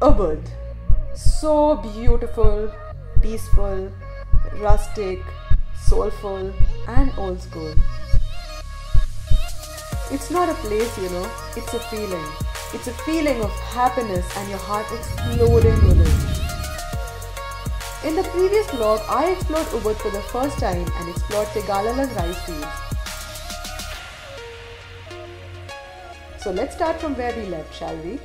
Ubud. So beautiful, peaceful, rustic, soulful and old school. It's not a place, you know, it's a feeling. It's a feeling of happiness and your heart exploding with it. In the previous vlog, I explored Ubud for the first time and explored Tegenungan rice fields. So let's start from where we left, shall we?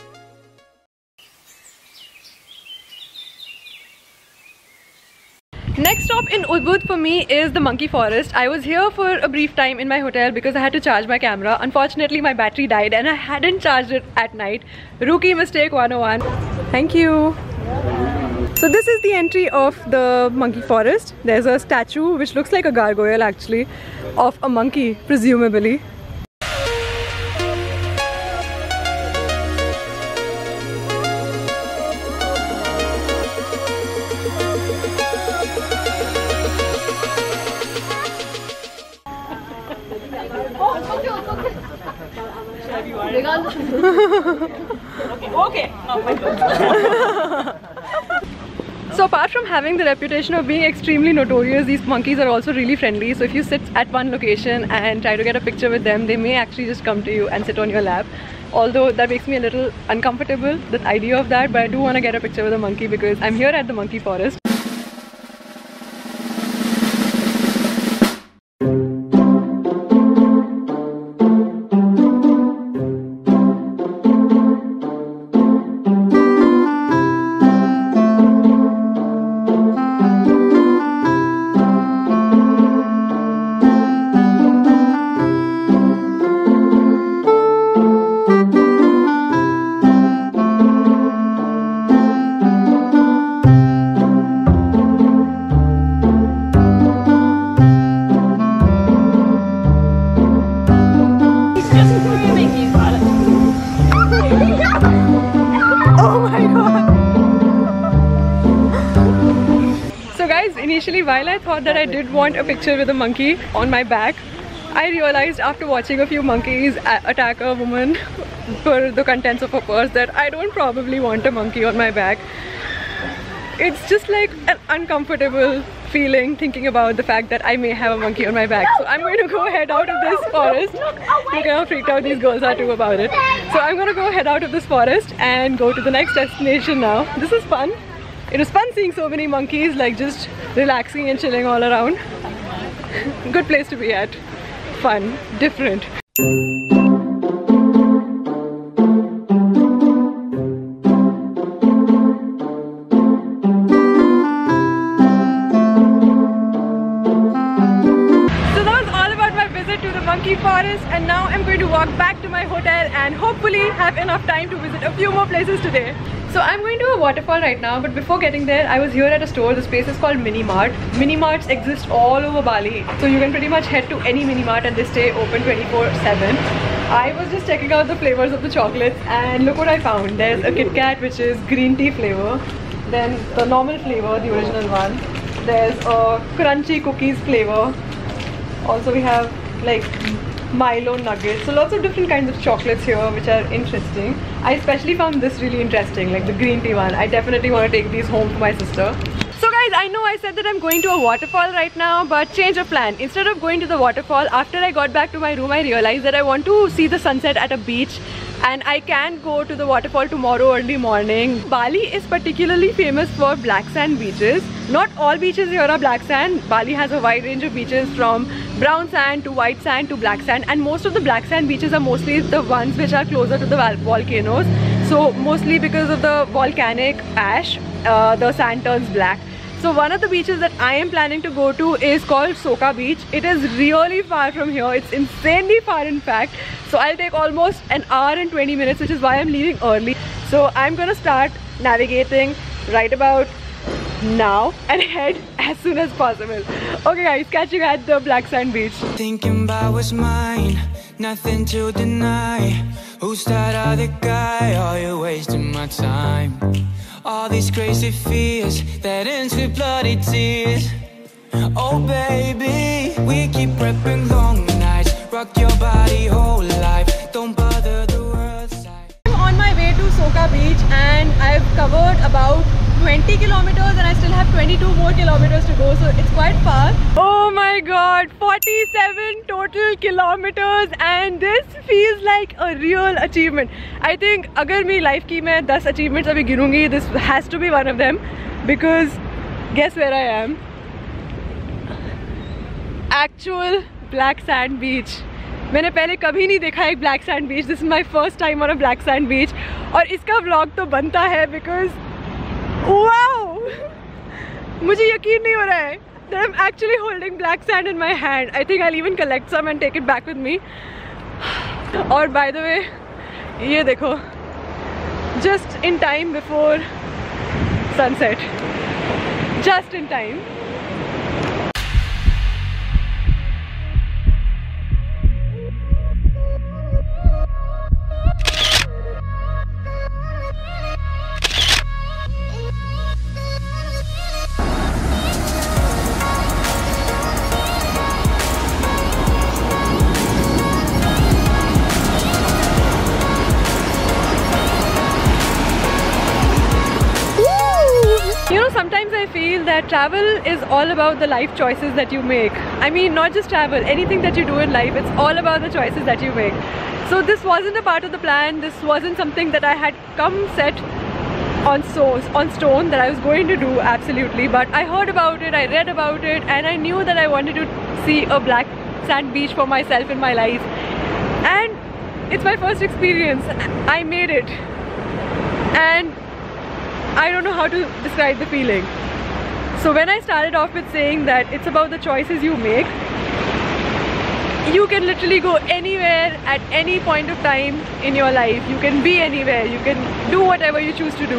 Next stop in Ubud for me is the monkey forest. I was here for a brief time in my hotel because I had to charge my camera. Unfortunately, my battery died and I hadn't charged it at night. Rookie mistake 101. Thank you. So this is the entry of the monkey forest. There's a statue which looks like a gargoyle actually, of a monkey presumably. So apart from having the reputation of being extremely notorious, these monkeys are also really friendly. So if you sit at one location and try to get a picture with them, they may actually just come to you and sit on your lap. Although that makes me a little uncomfortable, the idea of that, but I do want to get a picture with a monkey because I'm here at the monkey forest. Initially, while I thought that I did want a picture with a monkey on my back, I realized after watching a few monkeys attack a woman for the contents of a purse that I don't probably want a monkey on my back. It's just like an uncomfortable feeling thinking about the fact that I may have a monkey on my back. So I'm going to go head out of this forest. Look how freaked out these girls are too about it. So I'm going to go head out of this forest and go to the next destination now. This is fun. It was fun seeing so many monkeys, like just relaxing and chilling all around. Good place to be at. Fun, different. Monkey forest, and now I'm going to walk back to my hotel and hopefully have enough time to visit a few more places today. So I'm going to a waterfall right now, but before getting there I was here at a store. This place is called Mini Mart. Mini Marts exist all over Bali, so you can pretty much head to any Mini Mart and they stay open 24/7. I was just checking out the flavors of the chocolates and look what I found. There's a Kit Kat which is green tea flavor, then the normal flavor, the original one. There's a crunchy cookies flavor. Also we have like Milo nuggets, so lots of different kinds of chocolates here which are interesting. I especially found this really interesting, like the green tea one. I definitely want to take these home for my sister. So guys, I know I said that I'm going to a waterfall right now, but change of plan. Instead of going to the waterfall, after I got back to my room I realized that I want to see the sunset at a beach, and I can go to the waterfall tomorrow early morning. Bali is particularly famous for black sand beaches. Not all beaches here are black sand. Bali has a wide range of beaches from brown sand to white sand to black sand, and most of the black sand beaches are mostly the ones which are closer to the volcanoes. So mostly because of the volcanic ash, the sand turns black. So one of the beaches that I am planning to go to is called Soka Beach. It is really far from here. It's insanely far in fact. So I'll take almost an hour and 20 minutes, which is why I'm leaving early. So I'm gonna start navigating right about now and head as soon as possible. Okay guys, catch you at the black sand beach. Thinking about what's mine, nothing to deny. Who's that other guy? Oh, you're wasting my time. All these crazy fears that ends with bloody tears. Oh baby, we keep prepping long nights. Rock your body whole life, don't bother the world side. I'm on my way to Soka Beach and I've 20 kilometers and I still have 22 more kilometers to go, so it's quite far. Oh my god, 47 total kilometers, and this feels like a real achievement. I think agar my life ki main 10 achievements abhi ginungi, this has to be one of them, because guess where I am? Actual black sand beach. मैंने पहले कभी नहीं देखा एक black sand beach. This is my first time on a black sand beach, और इसका vlog तो बनता है बिकॉज वाओ, मुझे यकीन नहीं हो रहा है that I'm actually holding black sand in my hand. I think I'll even collect some and take it back with me. और by the way, ये देखो, just in time before sunset, just in time. Sometimes I feel that travel is all about the life choices that you make. I mean, not just travel, anything that you do in life, it's all about the choices that you make. So this wasn't a part of the plan. This wasn't something that I had come set on stone that I was going to do, absolutely. But I heard about it, I read about it, and I knew that I wanted to see a black sand beach for myself in my life. And it's my first experience. I made it. And I don't know how to describe the feeling. So when I started off with saying that it's about the choices you make, you can literally go anywhere at any point of time in your life. You can be anywhere. You can do whatever you choose to do.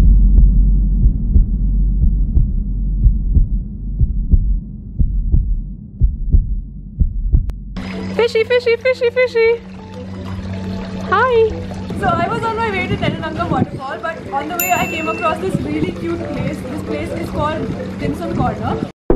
Fishy, fishy, fishy, fishy. Hi. So I was on my way to Tegenungan Waterfall, but on the way I came across this really cute place. This place is called Dimsum Corner.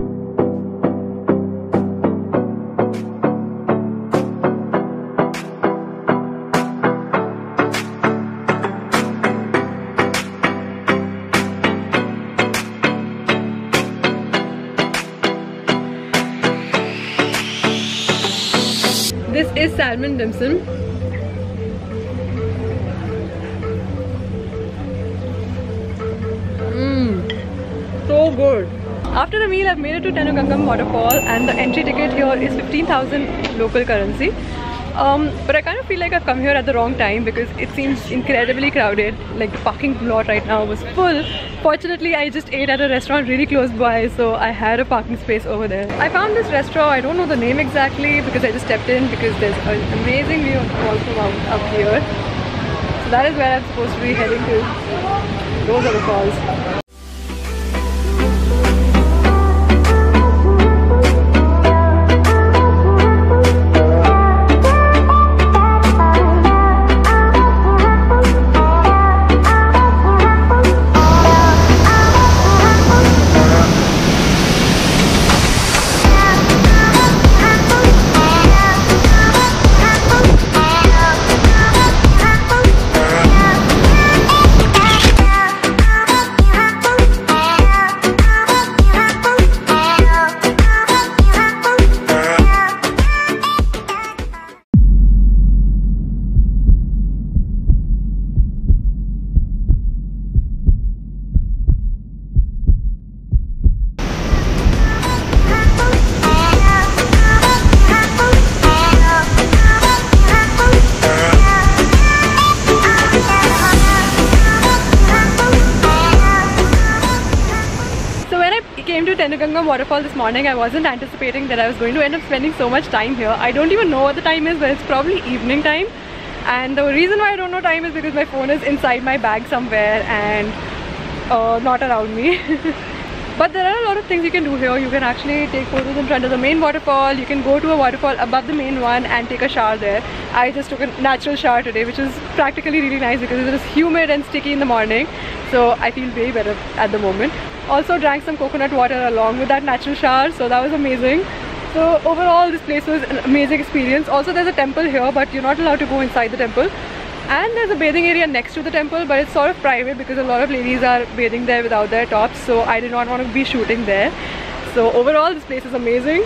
This is salmon dim sum. So good. After the meal, I've made it to Tegenungan Waterfall, and the entry ticket here is 15,000 local currency. But I kind of feel like I've come here at the wrong time because it seems incredibly crowded. Like the parking lot right now was full. Fortunately, I just ate at a restaurant really close by, so I had a parking space over there. I found this restaurant. I don't know the name exactly because I just stepped in because there's an amazing view of the falls from up here. So that is where I'm supposed to be heading to. Those are the falls. Tegenungan Waterfall this morning, I wasn't anticipating that I was going to end up spending so much time here. I don't even know what the time is, but it's probably evening time. And the reason why I don't know time is because my phone is inside my bag somewhere and not around me. But there are a lot of things you can do here. You can actually take photos in front of the main waterfall. You can go to a waterfall above the main one and take a shower there. I just took a natural shower today, which is practically really nice because it was humid and sticky in the morning. So I feel way better at the moment. Also drank some coconut water along with that natural shower, so that was amazing. So overall this place was an amazing experience. Also there's a temple here, but you're not allowed to go inside the temple. And there's a bathing area next to the temple, but it's sort of private because a lot of ladies are bathing there without their tops, so I did not want to be shooting there. So overall, this place is amazing.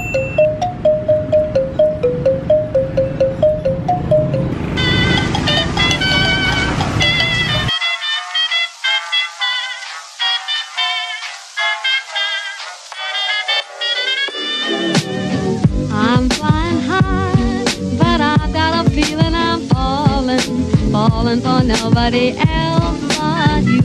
I'm flying high, but I've got a feeling I'm falling for nobody else but you.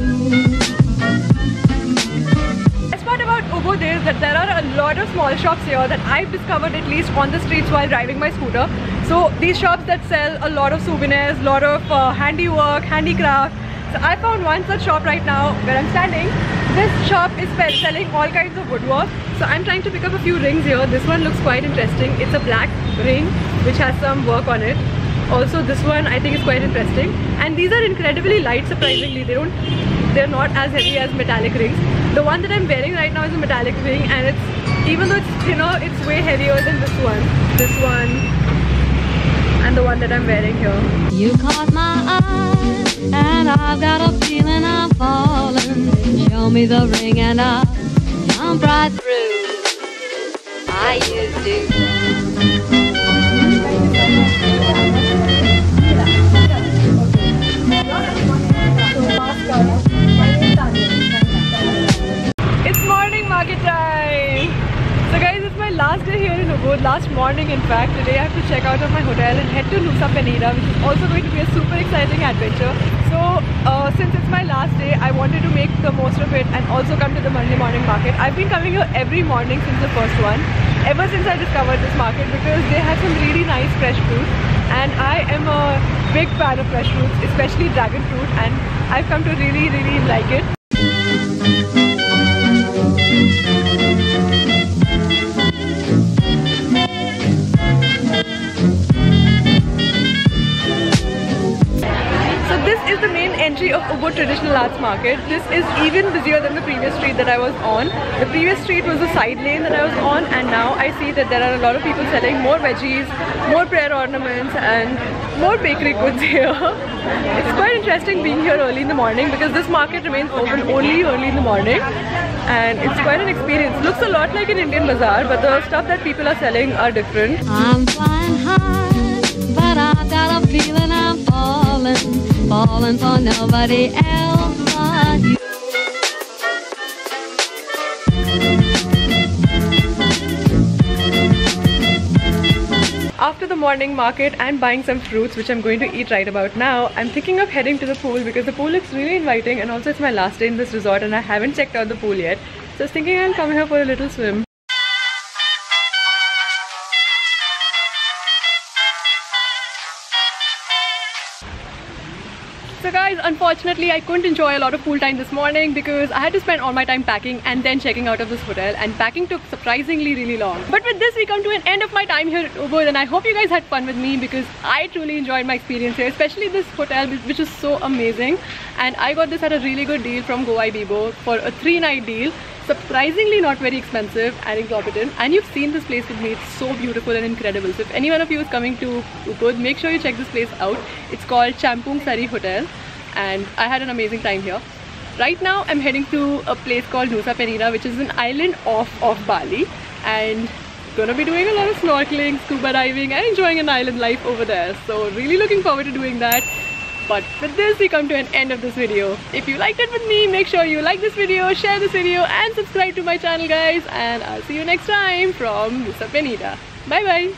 The best part about Ubud is that there are a lot of small shops here that I've discovered at least on the streets while driving my scooter. So these shops that sell a lot of souvenirs, a lot of handiwork, handicraft. So I found one such shop right now where I'm standing. This shop is selling all kinds of woodwork. So I'm trying to pick up a few rings here. This one looks quite interesting. It's a black ring which has some work on it. Also this one I think is quite interesting. And these are incredibly light, surprisingly. They're not as heavy as metallic rings. The one that I'm wearing right now is a metallic ring, and it's, even though it's thinner, it's way heavier than this one. This one and the one that I'm wearing here. You caught my eye, and I've got a feeling I'm falling. Show me the ring and I'll jump right through. I used to. It's morning market time! So guys, it's my last day here in Ubud, last morning in fact. Today I have to check out of my hotel and head to Nusa Penida, which is also going to be a super exciting adventure. So since it's my last day, I wanted to make the most of it and also come to the Monday morning market. I've been coming here every morning since the first one, ever since I discovered this market, because they have some really nice fresh fruits, and I am a big fan of fresh fruits, especially dragon fruit, and I've come to really like it. This is the main entry of Ubud Traditional Arts Market. This is even busier than the previous street that I was on. The previous street was a side lane that I was on, and now I see that there are a lot of people selling more veggies, more prayer ornaments and more bakery goods here. It's quite interesting being here early in the morning because this market remains open only early in the morning, and it's quite an experience. Looks a lot like an Indian bazaar, but the stuff that people are selling are different. I'm flying high, but I've got a feeling I'm falling for nobody else but you. After the morning market and buying some fruits, which I'm going to eat right about now, I'm thinking of heading to the pool because the pool looks really inviting, and also it's my last day in this resort and I haven't checked out the pool yet. So I was thinking I'll come here for a little swim. So guys, unfortunately I couldn't enjoy a lot of pool time this morning because I had to spend all my time packing and then checking out of this hotel, and packing took surprisingly really long. But with this we come to an end of my time here at Ubud, and I hope you guys had fun with me because I truly enjoyed my experience here, especially this hotel which is so amazing. And I got this at a really good deal from Goa Bibo for a 3-night deal. Surprisingly not very expensive and exorbitant, and you've seen this place with me. It's so beautiful and incredible. So if any one of you is coming to Ubud, make sure you check this place out. It's called Champung Sari Hotel, and I had an amazing time here. Right now I'm heading to a place called Nusa Penida, which is an island off Bali, and gonna be doing a lot of snorkeling, scuba diving and enjoying an island life over there. So really looking forward to doing that. But with this we come to an end of this video. If you liked it with me, make sure you like this video, share this video and subscribe to my channel guys, and I'll see you next time from Nusa Penida. Bye bye.